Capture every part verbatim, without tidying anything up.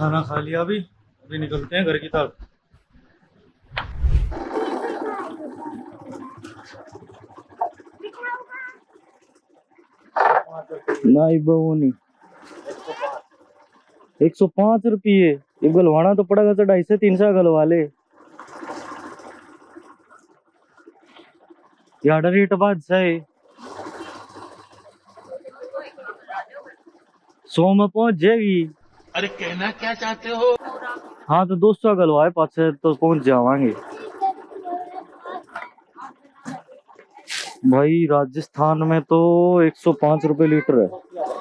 खाना खा लिया अभी अभी निकलते हैं घर की तरफ। नहीं बहू नहीं, एक सौ पांच रुपये ये गलवाना तो पड़ेगा तो ढाई से तीन सौ गलवा ले यार। रेट बाद सही सौ में पहुंच जाएगी। अरे कहना क्या चाहते हो? हाँ तो दो सौ गलवाए पाँच से तो पहुंच जावांगे। भाई राजस्थान में तो एक सौ पांच रुपए लीटर है।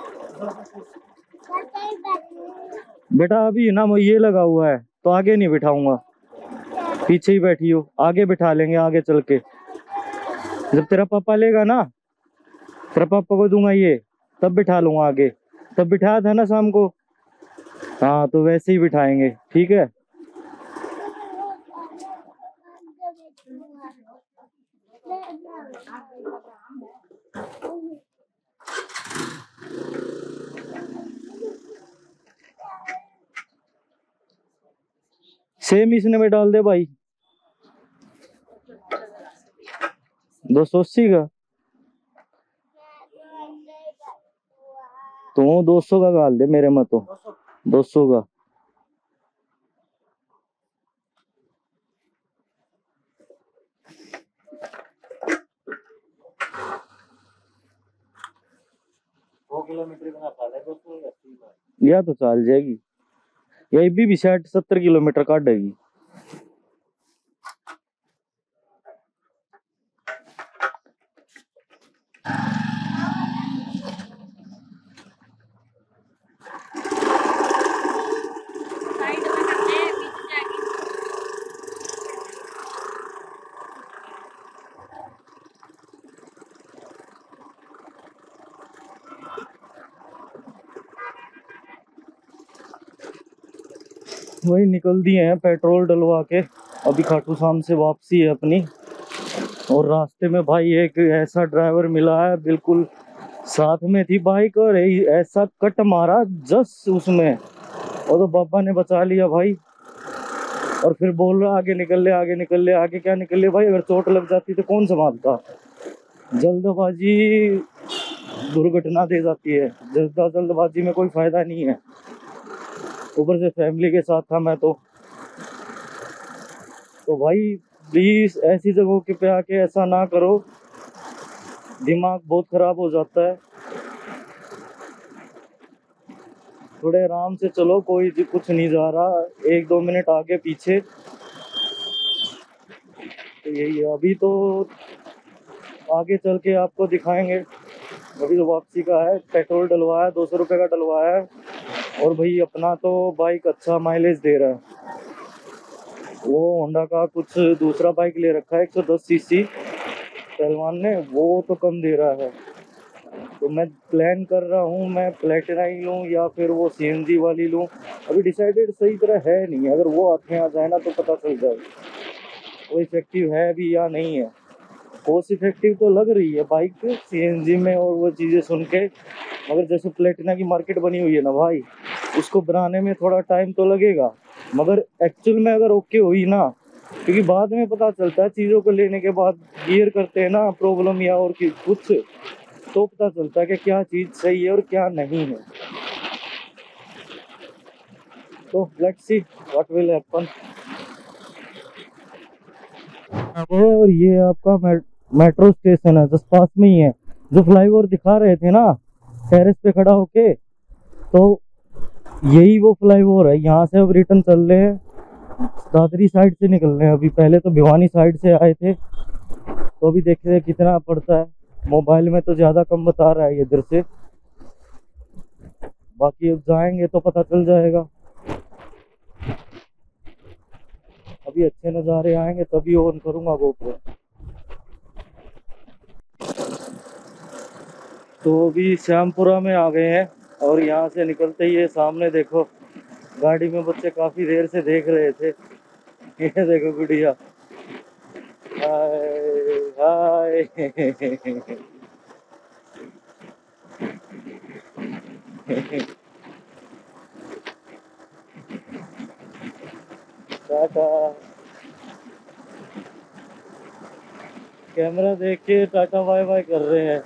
बेटा अभी ना वो ये लगा हुआ है तो आगे नहीं बिठाऊंगा, पीछे ही बैठी हो, आगे बिठा लेंगे आगे चल के। जब तेरा पापा लेगा ना, तेरा पापा को दूंगा ये, तब बिठा लूंगा आगे। तब बिठाया था ना शाम को। हाँ तो वैसे ही बिठाएंगे, ठीक है। सेम इसने में डाल दे भाई, दो सौ अस्सी का। तो दो सौ का डाल दे मेरे में तो, दो सौ का। दो किलोमीटर का खा ले दो सौ या तो चल जाएगी। यही भी, भी साठ सत्तर किलोमीटर काटेगी। वही निकल दिए हैं पेट्रोल डलवा के, अभी खाटू श्याम से वापसी है अपनी। और रास्ते में भाई एक ऐसा ड्राइवर मिला है, बिल्कुल साथ में थी बाइक और ऐसा कट मारा जस्ट उसमें, और तो बाबा ने बचा लिया भाई। और फिर बोल रहा आगे निकल ले आगे निकल ले। आगे क्या निकल ले भाई, अगर चोट लग जाती तो कौन संभालता। जल्दबाजी दुर्घटना दे जाती है, जल्दा जल्दबाजी में कोई फायदा नहीं है। ऊपर से फैमिली के साथ था मैं तो तो भाई प्लीज ऐसी जगहों के पे आके ऐसा ना करो, दिमाग बहुत खराब हो जाता है। थोड़े आराम से चलो, कोई कुछ नहीं जा रहा, एक दो मिनट आगे पीछे तो यही है। अभी तो आगे चल के आपको दिखाएंगे। अभी तो वापसी का है, पेट्रोल डलवाया, दो सौ रुपये का डलवाया है। और भाई अपना तो बाइक अच्छा माइलेज दे रहा है। वो होंडा का कुछ दूसरा बाइक ले रखा है एक सौ दस सीसी पहलवान ने, वो तो कम दे रहा है। तो मैं प्लान कर रहा हूँ मैं प्लेटिना ही लूँ या फिर वो सीएनजी वाली लूँ। अभी डिसाइडेड सही तरह है नहीं, अगर वो आंखें आ जाए ना तो पता चल जाए वो इफेक्टिव है भी या नहीं है। कोस्ट इफेक्टिव तो लग रही है बाइक सीएनजी में और वो चीज़ें सुन के, मगर जैसे प्लेटिना की मार्केट बनी हुई है ना भाई, उसको बनाने में थोड़ा टाइम तो लगेगा। मगर एक्चुअल में अगर ओके हुई ना, क्योंकि बाद में पता चलता है चीज़ों को लेने के बाद, गियर करते हैं ना प्रॉब्लम या और कुछ, तो पता चलता है कि क्या चीज़ सही है और क्या नहीं है। तो let's see what will happen. और ये आपका मेट्रो स्टेशन है, जस्ट पास में ही है। जो फ्लाईओवर दिखा रहे थे ना टेरेस पे खड़ा होके, तो यही वो फ्लाईओवर है। यहाँ से अब रिटर्न चल रहे हैं, दादरी साइड से निकल रहे हैं अभी। पहले तो भिवानी साइड से आए थे, तो अभी देखते हैं कितना पड़ता है। मोबाइल में तो ज़्यादा कम बता रहा है इधर से, बाकी अब जाएंगे तो पता चल जाएगा। अभी अच्छे नज़ारे आएंगे तभी ऑन करूँगा गोप्रो। तो अभी श्यामपुरा में आ गए हैं और यहाँ से निकलते ही ये सामने देखो, गाड़ी में बच्चे काफ़ी देर से देख रहे थे। ये देखो गुड़िया, हाय हाय। टाटा। कैमरा देख के टाटा बाय बाय कर रहे हैं।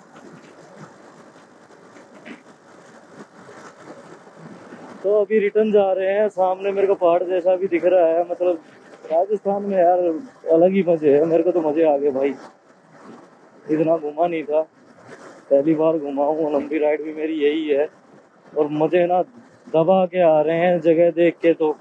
तो अभी रिटर्न जा रहे हैं। सामने मेरे को पहाड़ जैसा भी दिख रहा है। मतलब राजस्थान में यार अलग ही मजे है। मेरे को तो मजे आ गए भाई, इतना घूमा नहीं था, पहली बार घुमा हूँ। लंबी राइड भी मेरी यही है और मजे ना दबा के आ रहे हैं। जगह देख के तो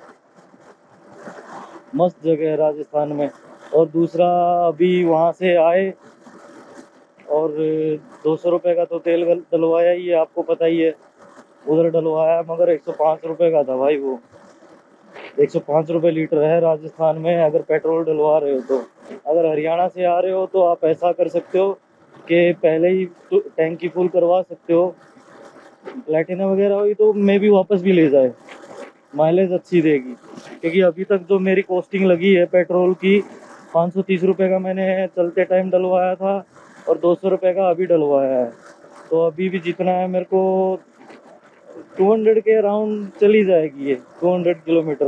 मस्त जगह है राजस्थान में। और दूसरा, अभी वहाँ से आए और दो सौ रुपये का तो तेल डलवाया ही है, आपको पता ही है। उधर डलवाया मगर एक सौ पाँच रुपये का था भाई। वो एक सौ पाँच रुपये लीटर है राजस्थान में अगर पेट्रोल डलवा रहे हो तो। अगर हरियाणा से आ रहे हो तो आप ऐसा कर सकते हो कि पहले ही तो टैंकी फुल करवा सकते हो। प्लेटिना वगैरह हुई तो मे भी वापस भी ले जाए, माइलेज अच्छी देगी। क्योंकि अभी तक जो मेरी कॉस्टिंग लगी है पेट्रोल की, पाँच सौ तीस रुपये का मैंने चलते टाइम डलवाया था और दो सौ रुपये का अभी डलवाया है। तो अभी भी जितना है मेरे को दो सौ के अराउंड चली जाएगी ये, दो सौ किलोमीटर।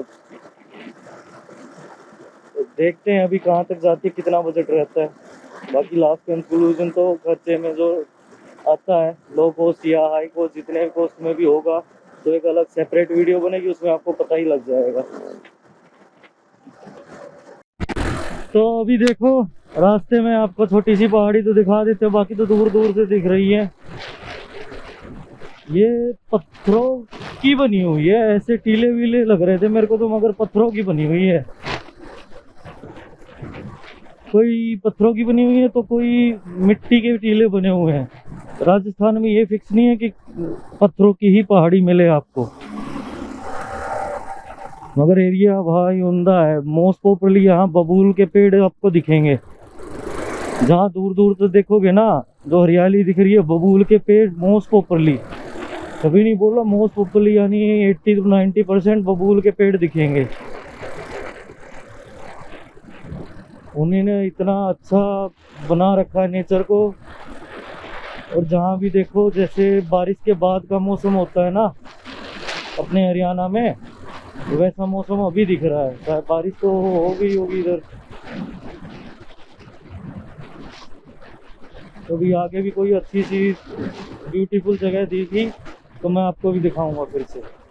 तो देखते हैं अभी कहाँ तक जाती है, कितना बजट रहता है। बाकी लास्ट कंक्लूजन तो खर्चे में जो आता है, लो कॉस्ट या हाई कॉस्ट, जितने कॉस्ट में भी होगा तो एक अलग सेपरेट वीडियो बनेगी, उसमें आपको पता ही लग जाएगा। तो अभी देखो रास्ते में आपको छोटी सी पहाड़ी तो दिखा देते हो, बाकी तो दूर दूर से दिख रही है। ये पत्थरों की बनी हुई है, ऐसे टीले वीले लग रहे थे मेरे को तो, मगर पत्थरों की बनी हुई है। कोई पत्थरों की बनी हुई है तो कोई मिट्टी के टीले बने हुए हैं। राजस्थान में ये फिक्स नहीं है कि पत्थरों की ही पहाड़ी मिले आपको, मगर एरिया भाई उमदा है। मोस्ट पॉपुलरली यहाँ बबूल के पेड़ आपको दिखेंगे। जहाँ दूर दूर तक देखोगे ना, जो हरियाली दिख रही है, बबूल के पेड़ मोस्ट पॉपुलरली। कभी नहीं बोला मोस्ट पॉपुलरली, यानी अस्सी टू नब्बे परसेंट बबूल के पेड़ दिखेंगे। उन्होंने इतना अच्छा बना रखा है नेचर को। और जहाँ भी देखो, जैसे बारिश के बाद का मौसम होता है ना अपने हरियाणा में, वैसा मौसम अभी दिख रहा है। शायद बारिश तो हो गई होगी इधर। तो भी आगे भी कोई अच्छी सी ब्यूटीफुल जगह दिखी तो मैं आपको भी दिखाऊंगा फिर से।